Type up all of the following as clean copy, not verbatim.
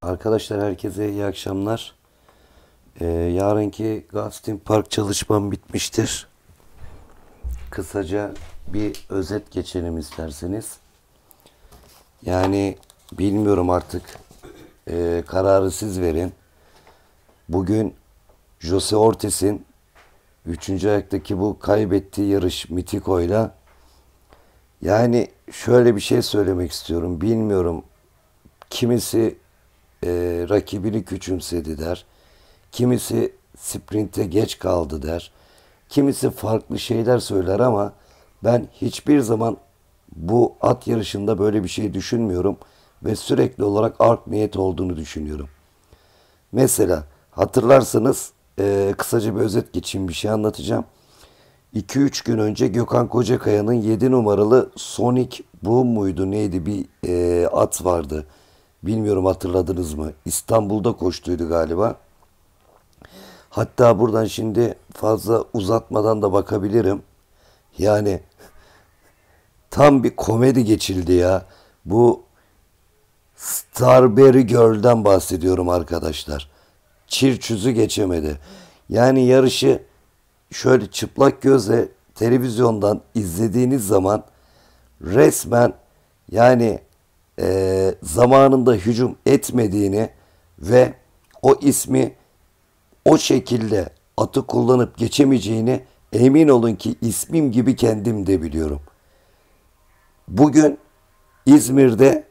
Arkadaşlar herkese iyi akşamlar. Yarınki Gulfstream Park çalışmam bitmiştir. Kısaca bir özet geçelim isterseniz. Yani bilmiyorum artık. Kararı siz verin. Bugün Jose Ortiz'in 3. ayaktaki bu kaybettiği yarış Mitiko'yla, yani şöyle bir şey söylemek istiyorum. Bilmiyorum, kimisi rakibini küçümsedi der. Kimisi sprinte geç kaldı der. Kimisi farklı şeyler söyler ama ben hiçbir zaman bu at yarışında böyle bir şey düşünmüyorum ve sürekli olarak art niyet olduğunu düşünüyorum. Mesela hatırlarsanız kısaca bir özet geçeyim, bir şey anlatacağım. 2-3 gün önce Gökhan Kocakaya'nın 7 numaralı Sonic Boom muydu neydi, bir at vardı. Bilmiyorum, hatırladınız mı? İstanbul'da koştuydu galiba. Hatta buradan şimdi fazla uzatmadan da bakabilirim. Yani tam bir komedi geçildi ya. Bu Starberry Girl'den bahsediyorum arkadaşlar. Çirçüzü geçemedi. Yani yarışı şöyle çıplak gözle televizyondan izlediğiniz zaman resmen, yani zamanında hücum etmediğini ve o ismi o şekilde atı kullanıp geçemeyeceğini emin olun ki ismim gibi kendim de biliyorum. Bugün İzmir'de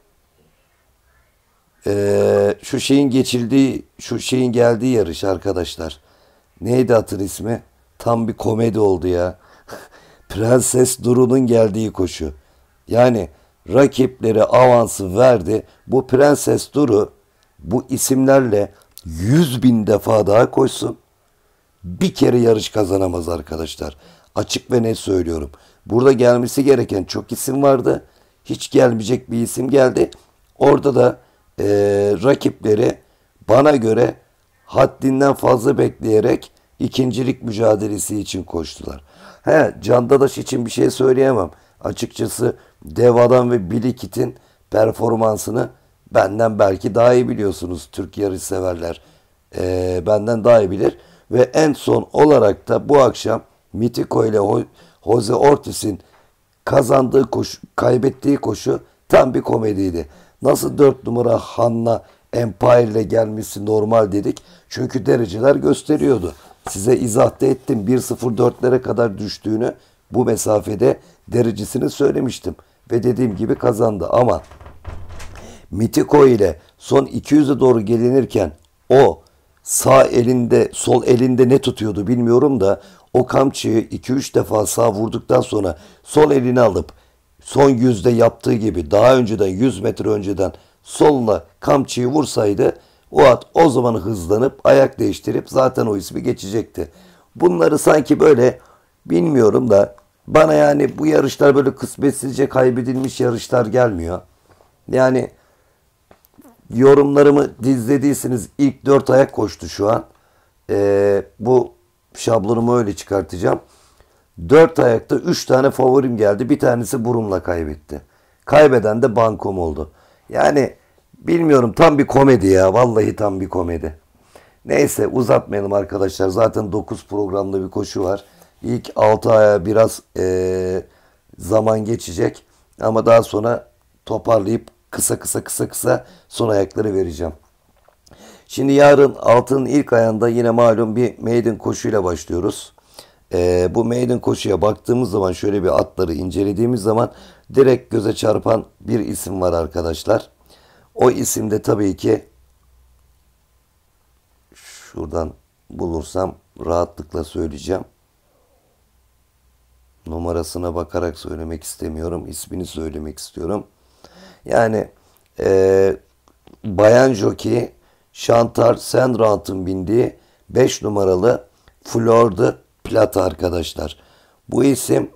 şu şeyin geldiği yarış arkadaşlar. Neydi atın ismi? Tam bir komedi oldu ya. Prenses Duru'nun geldiği koşu. Yani rakiplere avansı verdi. Bu Prenses Duru bu isimlerle 100.000 defa daha koşsun, bir kere yarış kazanamaz arkadaşlar. Açık ve net söylüyorum. Burada gelmesi gereken çok isim vardı. Hiç gelmeyecek bir isim geldi. Orada da rakipleri bana göre haddinden fazla bekleyerek ikincilik mücadelesi için koştular. Can Dadaş için bir şey söyleyemem. Açıkçası Deva'dan ve Bilikit'in performansını benden belki daha iyi biliyorsunuz. Türk yarış severler benden daha iyi bilir. Ve en son olarak da bu akşam Mitiko ile Jose Ortiz'in kazandığı koşu, kaybettiği koşu tam bir komediydi. Nasıl 4 numara Hanna Empire ile gelmesi normal dedik. Çünkü dereceler gösteriyordu. Size izahta ettim. 1.04'lere kadar düştüğünü, bu mesafede derecesini söylemiştim. Ve dediğim gibi kazandı ama Mitiko ile son 200'e doğru gelinirken o sağ elinde, sol elinde ne tutuyordu bilmiyorum da o kamçıyı 2-3 defa sağ vurduktan sonra sol elini alıp son yüzde yaptığı gibi daha önceden 100 metre önceden solla kamçıyı vursaydı o at o zaman hızlanıp ayak değiştirip zaten o ismi geçecekti. Bunları sanki böyle, bilmiyorum da bana yani bu yarışlar böyle kısmetsizce kaybedilmiş yarışlar gelmiyor. Yani yorumlarımı dizlediyseniz ilk 4 ayak koştu şu an. Bu şablonumu öyle çıkartacağım. 4 ayakta 3 tane favorim geldi. Bir tanesi burumla kaybetti. Kaybeden de bankom oldu. Yani bilmiyorum, tam bir komedi ya. Vallahi tam bir komedi. Neyse uzatmayalım arkadaşlar. Zaten 9 programda bir koşu var. İlk 6 aya biraz zaman geçecek. Ama daha sonra toparlayıp kısa son ayakları vereceğim. Şimdi yarın altının ilk ayında yine malum bir maiden koşuyla başlıyoruz. Bu maiden koşuya baktığımız zaman, şöyle bir atları incelediğimiz zaman direkt göze çarpan bir isim var arkadaşlar. O isim de tabii ki, şuradan bulursam rahatlıkla söyleyeceğim. Numarasına bakarak söylemek istemiyorum. İsmini söylemek istiyorum. Yani Bayan Jockey Chantal Sendrant'ın bindiği 5 numaralı Fleur de Plata arkadaşlar. Bu isim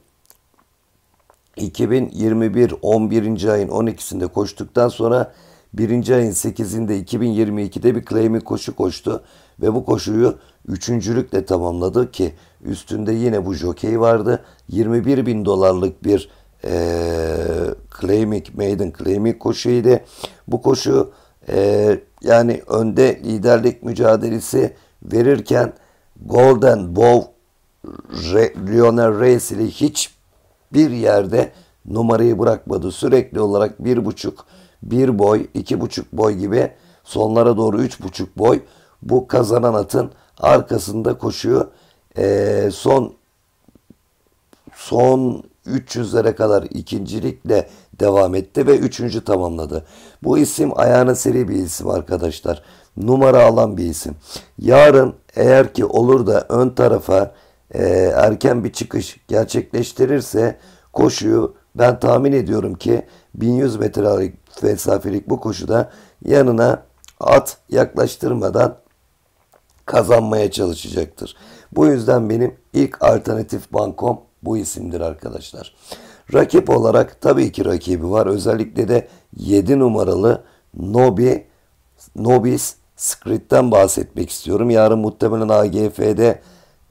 2021 11. ayın 12'sinde koştuktan sonra 1. ayın 8'inde 2022'de bir claiming koşu koştu. Ve bu koşuyu üçüncülükle tamamladı ki üstünde yine bu jockey vardı. 21.000 dolarlık bir maiden claiming koşuydu. Bu koşu yani önde liderlik mücadelesi verirken Golden Bow Lionel Reyes ile hiçbir yerde numarayı bırakmadı. Sürekli olarak 1,5, 1 boy, 2,5 boy gibi sonlara doğru 3,5 boy bu kazanan atın arkasında koşuyor. Son 300'lere kadar ikincilikle devam etti ve üçüncü tamamladı. Bu isim ayağına seri bir isim arkadaşlar. Numara alan bir isim. Yarın eğer ki olur da ön tarafa erken bir çıkış gerçekleştirirse koşuyu ben tahmin ediyorum ki 1100 metrelik mesafelik bu koşuda yanına at yaklaştırmadan kazanmaya çalışacaktır. Bu yüzden benim ilk alternatif bankom bu isimdir arkadaşlar. Rakip olarak tabii ki rakibi var. Özellikle de 7 numaralı Nobis Scritt'ten bahsetmek istiyorum. Yarın muhtemelen AGF'de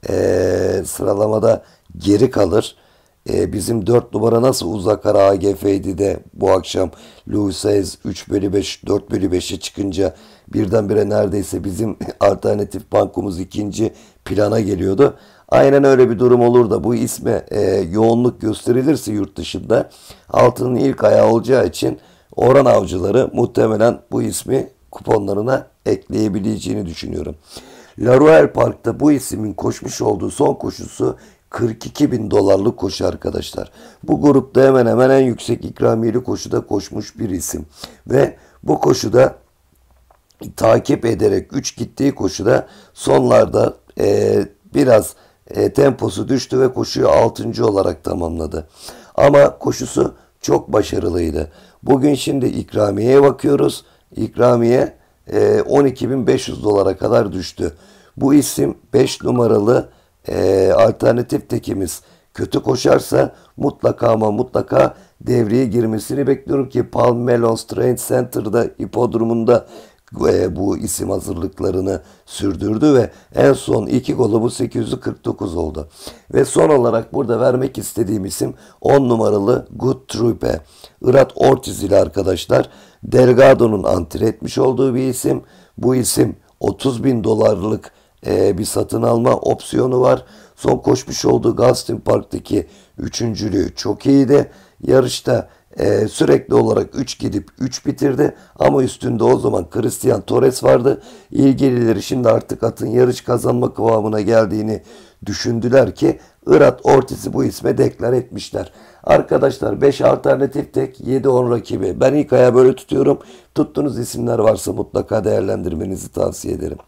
sıralamada geri kalır. Bizim 4 numara nasıl uzak ara AGF'ydi de bu akşam Louis Hayes 3/5 4/5'e çıkınca birdenbire neredeyse bizim alternatif bankumuz ikinci plana geliyordu. Aynen öyle bir durum olur da bu isme yoğunluk gösterilirse yurt dışında altının ilk ayağı olacağı için oran avcıları muhtemelen bu ismi kuponlarına ekleyebileceğini düşünüyorum. La Royale Park'ta bu ismin koşmuş olduğu son koşusu 42 bin dolarlık koşu arkadaşlar. Bu grupta hemen hemen en yüksek ikramiyeli koşuda koşmuş bir isim. Ve bu koşuda takip ederek 3 gittiği koşuda sonlarda biraz temposu düştü ve koşuyu 6. olarak tamamladı. Ama koşusu çok başarılıydı. Bugün şimdi ikramiyeye bakıyoruz. İkramiye 12.500 dolara kadar düştü. Bu isim 5 numaralı alternatif tekimiz kötü koşarsa mutlaka ama mutlaka devreye girmesini bekliyorum ki Palm Melons Trade Center'da hipodromunda bu isim hazırlıklarını sürdürdü ve en son 2 golü bu 849 oldu. Ve son olarak burada vermek istediğim isim 10 numaralı Good Trupe. Irat Ortiz ile arkadaşlar Delgado'nun antre etmiş olduğu bir isim. Bu isim 30 bin dolarlık bir satın alma opsiyonu var. Son koşmuş olduğu Gulfstream Park'taki üçüncülüğü çok iyiydi. Yarışta sürekli olarak 3 gidip 3 bitirdi. Ama üstünde o zaman Christian Torres vardı. İlgilileri şimdi artık atın yarış kazanma kıvamına geldiğini düşündüler ki Irat Ortiz'i bu isme deklar etmişler. Arkadaşlar 5 alternatif tek 7-10 rakibi. Ben ilk ayağı böyle tutuyorum. Tuttuğunuz isimler varsa mutlaka değerlendirmenizi tavsiye ederim.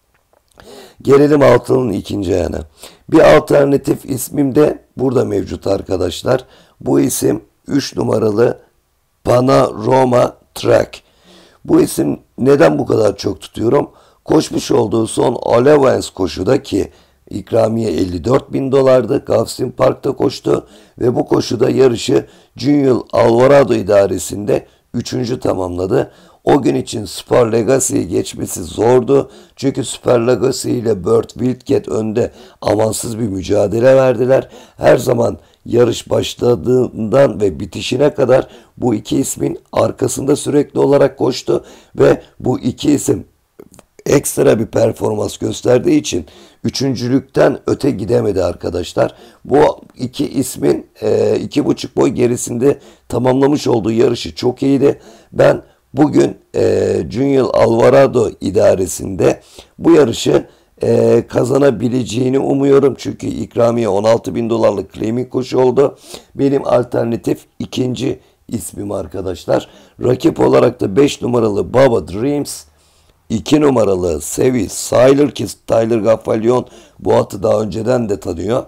Gelelim altının ikinci ayağına. Bir alternatif ismim de burada mevcut arkadaşlar. Bu isim 3 numaralı Panorama Track. Bu isim neden bu kadar çok tutuyorum? Koşmuş olduğu son Allowance koşuda ki ikramiye 54 bin dolardı. Gulfstream Park'ta koştu ve bu koşuda yarışı Junior Alvarado idaresinde 3. tamamladı. O gün için Super Legacy'yi geçmesi zordu. Çünkü Super Legacy ile Burt Wildcat önde amansız bir mücadele verdiler. Her zaman yarış başladığından ve bitişine kadar bu iki ismin arkasında sürekli olarak koştu. Ve bu iki isim ekstra bir performans gösterdiği için üçüncülükten öte gidemedi arkadaşlar. Bu iki ismin 2,5 boy gerisinde tamamlamış olduğu yarışı çok iyiydi. Ben bugün Junior Alvarado idaresinde bu yarışı kazanabileceğini umuyorum. Çünkü ikramiye 16 bin dolarlık claiming koşu oldu. Benim alternatif ikinci ismim arkadaşlar. Rakip olarak da 5 numaralı Baba Dreams, 2 numaralı Sevi Sayler ki Tyler Gaffalion bu atı daha önceden de tanıyor.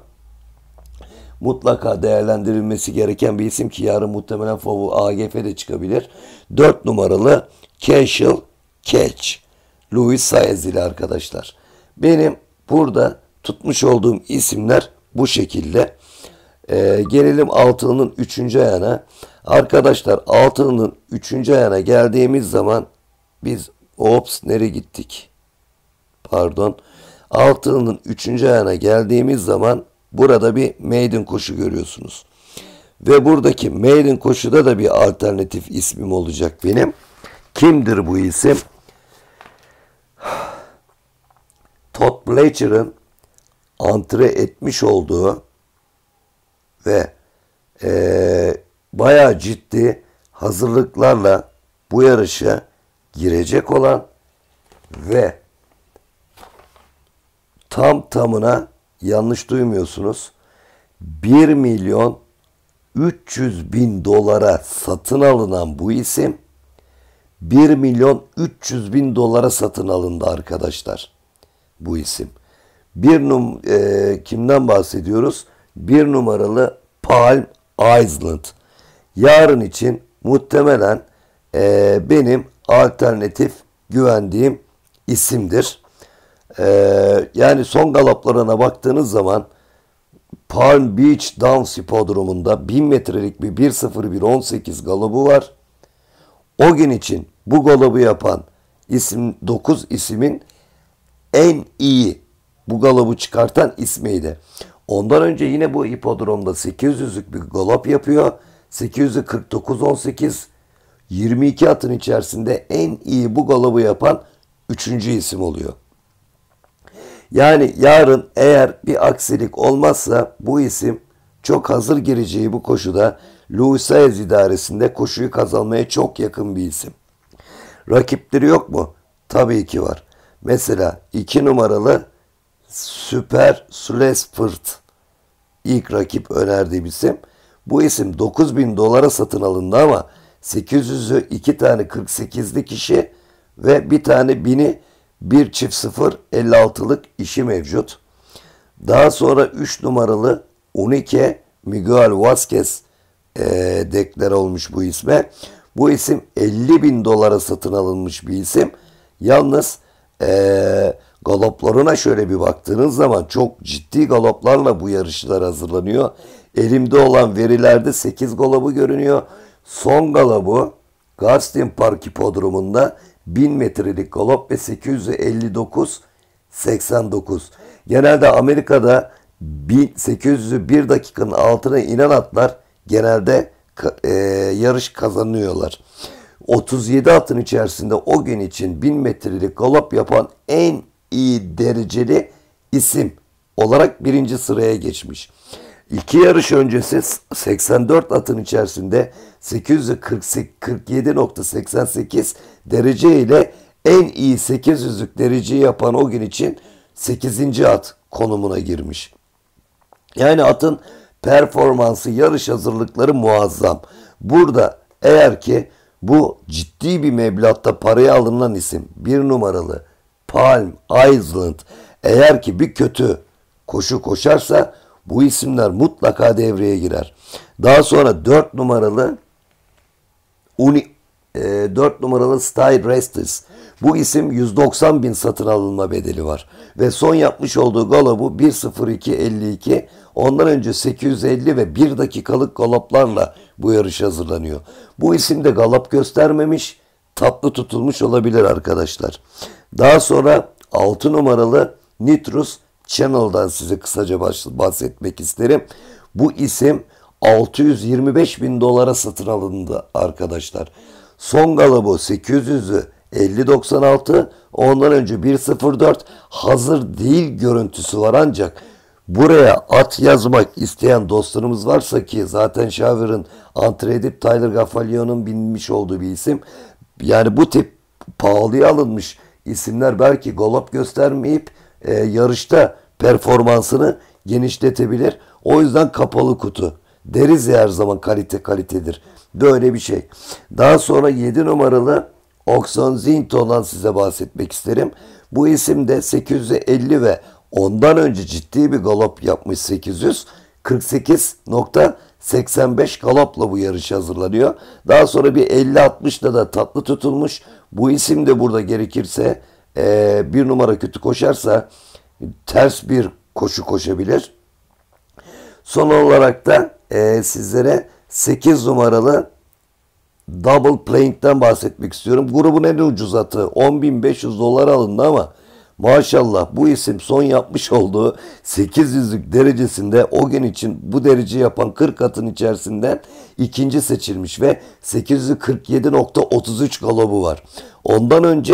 Mutlaka değerlendirilmesi gereken bir isim ki yarın muhtemelen AGF'de çıkabilir. 4 numaralı Casual Catch. Louis Saez ile arkadaşlar. Benim burada tutmuş olduğum isimler bu şekilde. Gelelim altının 3. ayağına. Arkadaşlar altının 3. ayağına geldiğimiz zaman biz nereye gittik? Pardon. Altının 3. ayağına geldiğimiz zaman burada bir maiden koşu görüyorsunuz. Ve buradaki maiden koşuda da bir alternatif ismim olacak benim. Kimdir bu isim? Todd Pletcher'ın antre etmiş olduğu ve bayağı ciddi hazırlıklarla bu yarışa girecek olan ve tam tamına, yanlış duymuyorsunuz, 1 milyon 300 bin dolara satın alınan bu isim 1 milyon 300 bin dolara satın alındı arkadaşlar. Bu isim. Kimden bahsediyoruz? 1 numaralı Palm Island. Yarın için muhtemelen benim alternatif güvendiğim isimdir. Yani son galoplarına baktığınız zaman Palm Beach Downs Hipodromu'nda 1000 metrelik bir 1.01.18 galobu var. O gün için bu galobu yapan 9 ismin en iyi bu galobu çıkartan ismiydi. Ondan önce yine bu hipodromda 800'lük bir galop yapıyor. 849-18, 22 atın içerisinde en iyi bu galobu yapan 3. isim oluyor. Yani yarın eğer bir aksilik olmazsa bu isim çok hazır gireceği bu koşuda Louis Saez idaresinde koşuyu kazanmaya çok yakın bir isim. Rakipleri yok mu? Tabii ki var. Mesela 2 numaralı Super Slespert ilk rakip önerdiğim isim. Bu isim 9.000 dolara satın alındı ama 800'ü 2 tane 48'li kişi ve bir tane 1000'i 1 çift 0 56'lık işi mevcut. Daha sonra 3 numaralı Unique Miguel Vazquez deklar olmuş bu isme. Bu isim 50.000 dolara satın alınmış bir isim. Yalnız galoplarına şöyle bir baktığınız zaman çok ciddi galoplarla bu yarışlar hazırlanıyor. Elimde olan verilerde 8 galobu görünüyor. Son galobu Garstin Park Hipodromu'nda 1000 metrelik galop ve 859-89. Genelde Amerika'da 800'ü 1 dakikanın altına inen atlar genelde yarış kazanıyorlar. 37 atın içerisinde o gün için 1000 metrelik galop yapan en iyi dereceli isim olarak 1. sıraya geçmiş. 2 yarış öncesi 84 atın içerisinde 847.88 derece ile en iyi 800'lük dereceyi yapan o gün için 8. at konumuna girmiş. Yani atın performansı, yarış hazırlıkları muazzam. Burada eğer ki bu ciddi bir meblağda paraya alınan isim 1 numaralı Palm Island eğer ki bir kötü koşu koşarsa bu isimler mutlaka devreye girer. Daha sonra 4 numaralı Style Restless. Bu isim 190 bin satın alınma bedeli var. Ve son yapmış olduğu galobu 1.02.52. Ondan önce 850 ve 1 dakikalık galoplarla bu yarış hazırlanıyor. Bu isim de galop göstermemiş, tatlı tutulmuş olabilir arkadaşlar. Daha sonra 6 numaralı Nitrous Channel'dan size kısaca bahsetmek isterim. Bu isim 625 bin dolara satın alındı arkadaşlar. Son galobu 800'ü 50.96, ondan önce 1.04 hazır değil görüntüsü var ancak buraya at yazmak isteyen dostlarımız varsa ki zaten Shaver'ın antre edip Tyler Gaffalio'nun binmiş olduğu bir isim. Yani bu tip pahalıya alınmış isimler belki galop göstermeyip yarışta performansını genişletebilir. O yüzden kapalı kutu. Deriz ya her zaman kalitedir. Böyle bir şey. Daha sonra 7 numaralı Oxon Zinto'dan size bahsetmek isterim. Bu isim de 850 ve ondan önce ciddi bir galop yapmış 800. 48.85 galopla bu yarış hazırlanıyor. Daha sonra bir 50-60'da da tatlı tutulmuş. Bu isim de burada gerekirse bir numara kötü koşarsa ters bir koşu koşabilir. Son olarak da sizlere 8 numaralı Double Playing'den bahsetmek istiyorum. Grubun en ucuz atı 10.500 dolar alındı ama maşallah bu isim son yapmış olduğu 800'lük derecesinde o gün için bu derece yapan 40 atın içerisinden ikinci seçilmiş ve 847.33 galobu var. Ondan önce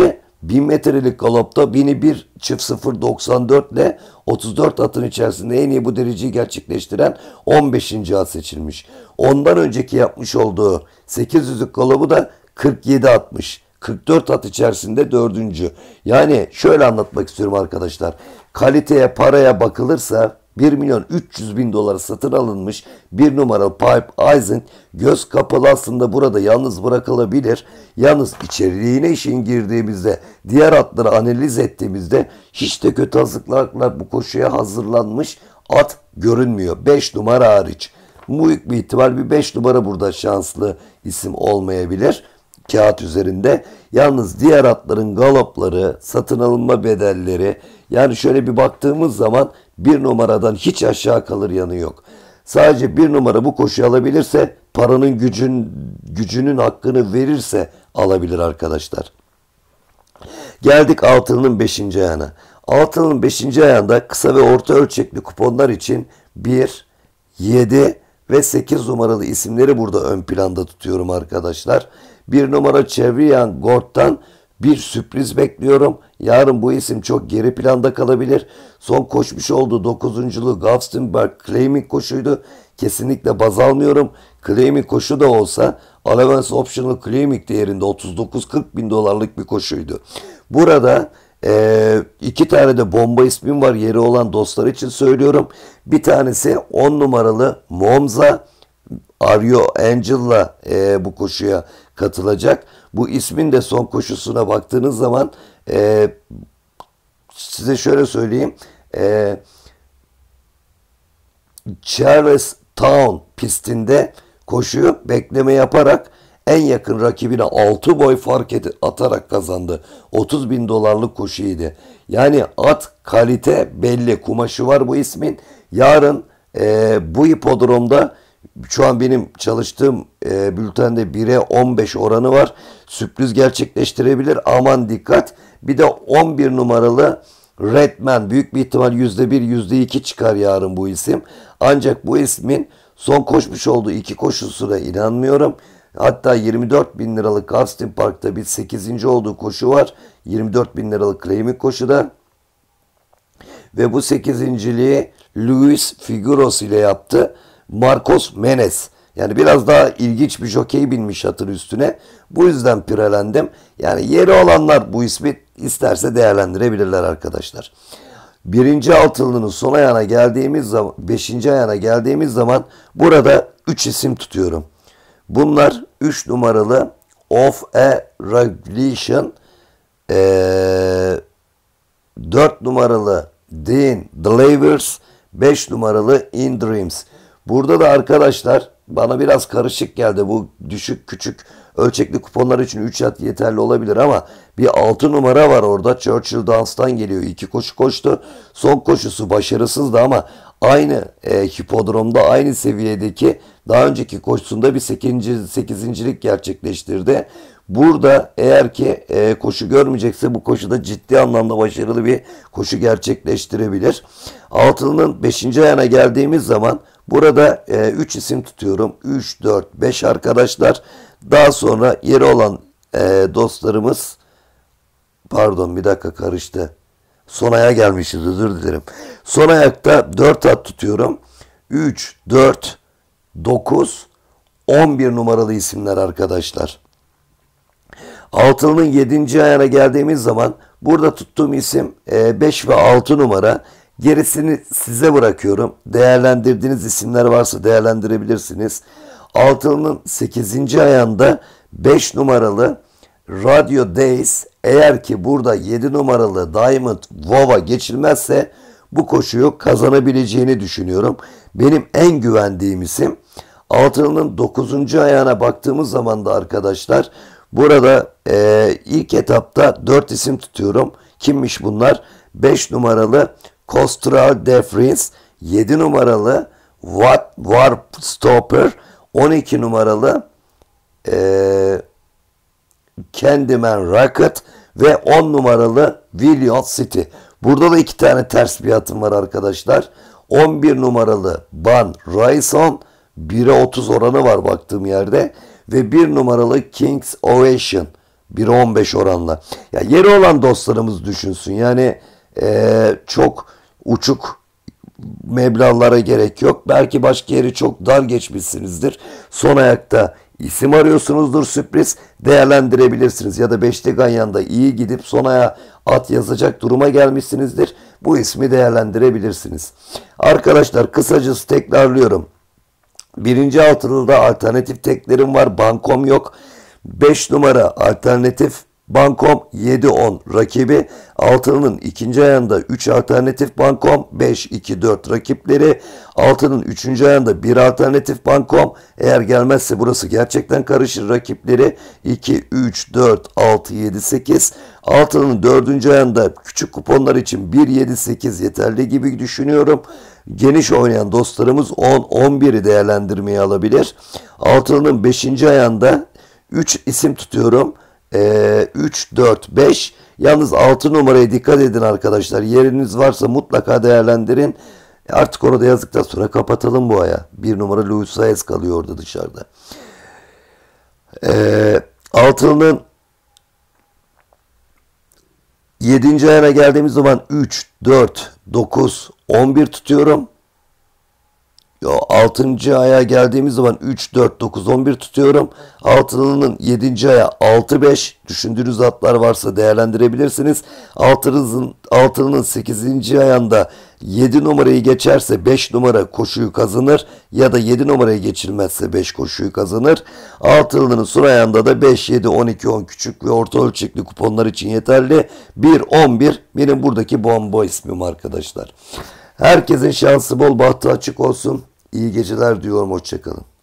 1000 metrelik galopta 1001 çift 0.94 ile 34 atın içerisinde en iyi bu dereceyi gerçekleştiren 15. at seçilmiş. Ondan önceki yapmış olduğu 800'lük galopu da 47 atmış. 44 at içerisinde 4. Yani şöyle anlatmak istiyorum arkadaşlar. Kaliteye, paraya bakılırsa 1.300.000 dolara satın alınmış bir numaralı Pipe Eisen göz kapalı aslında burada yalnız bırakılabilir. Yalnız içeriğine işin girdiğimizde, diğer atları analiz ettiğimizde hiç de kötü hazırlıklarla bu koşuya hazırlanmış at görünmüyor. 5 numara hariç. Büyük bir ihtimal bir 5 numara burada şanslı isim olmayabilir kağıt üzerinde. Yalnız diğer atların galopları, satın alınma bedelleri, yani şöyle bir baktığımız zaman bir numaradan hiç aşağı kalır yanı yok. Sadece bir numara bu koşuyu alabilirse, paranın gücünün hakkını verirse alabilir arkadaşlar. Geldik altının 5. ayağına. Altının 5. ayağında kısa ve orta ölçekli kuponlar için 1, 7 ve 8 numaralı isimleri burada ön planda tutuyorum arkadaşlar. 1 numara Chevrian Gord'dan bir sürpriz bekliyorum. Yarın bu isim çok geri planda kalabilir. Son koşmuş olduğu 9.'lu Gavstonberg Claiming koşuydu. Kesinlikle baz almıyorum. Claiming koşu da olsa Allowance Optional Claiming değerinde 39-40 bin dolarlık bir koşuydu. Burada iki tane de bomba ismim var, yeri olan dostlar için söylüyorum. Bir tanesi 10 numaralı Monza Ario Angel'la bu koşuya katılacak. Bu ismin de son koşusuna baktığınız zaman size şöyle söyleyeyim. Charlestown pistinde koşuyu bekleme yaparak en yakın rakibine 6 boy fark atarak kazandı. 30 bin dolarlık koşuydu. Yani at kalite belli. Kumaşı var bu ismin. Yarın bu hipodromda şu an benim çalıştığım bültende 1'e 15 oranı var. Sürpriz gerçekleştirebilir. Aman dikkat. Bir de 11 numaralı Redman. Büyük bir ihtimal %1, %2 çıkar yarın bu isim. Ancak bu ismin son koşmuş olduğu 2 koşusuna inanmıyorum. Hatta 24 bin liralık Austin Park'ta bir 8. olduğu koşu var. 24 bin liralık claiming koşuda. Ve bu 8.'liği Luis Figueros ile yaptı. Marcos Menes. Yani biraz daha ilginç bir jokey binmiş atın üstüne. Bu yüzden pirelendim. Yani yeri olanlar bu ismi isterse değerlendirebilirler arkadaşlar. 1. altılının son ayağına geldiğimiz zaman, 5. ayağına geldiğimiz zaman burada 3 isim tutuyorum. Bunlar 3 numaralı Of a Regulation, 4 numaralı Dean Delavers, 5 numaralı In Dreams. Burada da arkadaşlar bana biraz karışık geldi. Bu düşük küçük ölçekli kuponlar için 3 at yeterli olabilir ama bir 6 numara var orada. Churchill Dance'dan geliyor. 2 koşu koştu. Son koşusu başarısızdı ama aynı hipodromda aynı seviyedeki daha önceki koşusunda bir 8.'lik gerçekleştirdi. Burada eğer ki koşu görmeyecekse bu koşuda ciddi anlamda başarılı bir koşu gerçekleştirebilir. Altının 5. ayağına geldiğimiz zaman burada 3 isim tutuyorum. 3, 4, 5 arkadaşlar. Daha sonra yeri olan dostlarımız, pardon bir dakika karıştı. Son ayağa gelmişiz, özür dilerim. Son ayakta 4 at tutuyorum. 3, 4, 9, 11 numaralı isimler arkadaşlar. Altının 7. ayağına geldiğimiz zaman burada tuttuğum isim 5 ve 6 numara. Gerisini size bırakıyorum. Değerlendirdiğiniz isimler varsa değerlendirebilirsiniz. Altının 8. ayağında 5 numaralı Radio Days, eğer ki burada 7 numaralı Diamond Vova geçilmezse bu koşuyu kazanabileceğini düşünüyorum. Benim en güvendiğim isim. Altının 9. ayağına baktığımız zaman da arkadaşlar burada ilk etapta 4 isim tutuyorum. Kimmiş bunlar? 5 numaralı Costral Defrins, 7 numaralı Warp Stopper, 12 numaralı Candyman Rocket ve 10 numaralı Williams City. Burada da 2 tane ters bir atım var arkadaşlar. 11 numaralı Ban Raison, 1'e 30 oranı var baktığım yerde. Ve 1 numaralı King's Ovation. 1.15 oranla. Ya yeri olan dostlarımız düşünsün. Yani çok uçuk meblağlara gerek yok. Belki başka yeri çok dar geçmişsinizdir. Son ayakta isim arıyorsunuzdur, sürpriz değerlendirebilirsiniz. Ya da beşli ganyanda iyi gidip son aya at yazacak duruma gelmişsinizdir. Bu ismi değerlendirebilirsiniz. Arkadaşlar kısacası tekrarlıyorum. Birinci altılıda alternatif teklerim var. Bankom yok. 5 numara alternatif bankom 7-10 rakibi. Altının ikinci ayağında 3 alternatif bankom 5-2-4 rakipleri. Altının üçüncü ayağında 1 alternatif bankom. Eğer gelmezse burası gerçekten karışır rakipleri. 2-3-4-6-7-8. Altının dördüncü ayağında küçük kuponlar için 1-7-8 yeterli gibi düşünüyorum. Geniş oynayan dostlarımız 10-11'i değerlendirmeye alabilir. Altının 5. ayağında 3 isim tutuyorum. 3, 4, 5. Yalnız 6 numaraya dikkat edin arkadaşlar. Yeriniz varsa mutlaka değerlendirin. Artık onu da yazdıktan sonra kapatalım bu aya. 1 numara Luis Saez kalıyor orada dışarıda. Altının 7. ayağına geldiğimiz zaman 3, 4, 9, 11 tutuyorum. 6. aya geldiğimiz zaman 3, 4, 9, 11 tutuyorum. Altının 7. aya 6, 5. Düşündüğünüz atlar varsa değerlendirebilirsiniz. Altının 8. ayağında 7 numarayı geçerse 5 numara koşuyu kazanır. Ya da 7 numarayı geçilmezse 5 koşuyu kazanır. Altının son ayağında da 5, 7, 12, 10 küçük ve orta ölçekli kuponlar için yeterli. 1, 11 benim buradaki bomba ismim arkadaşlar. Herkesin şansı bol, bahtı açık olsun. İyi geceler diyorum. Hoşçakalın.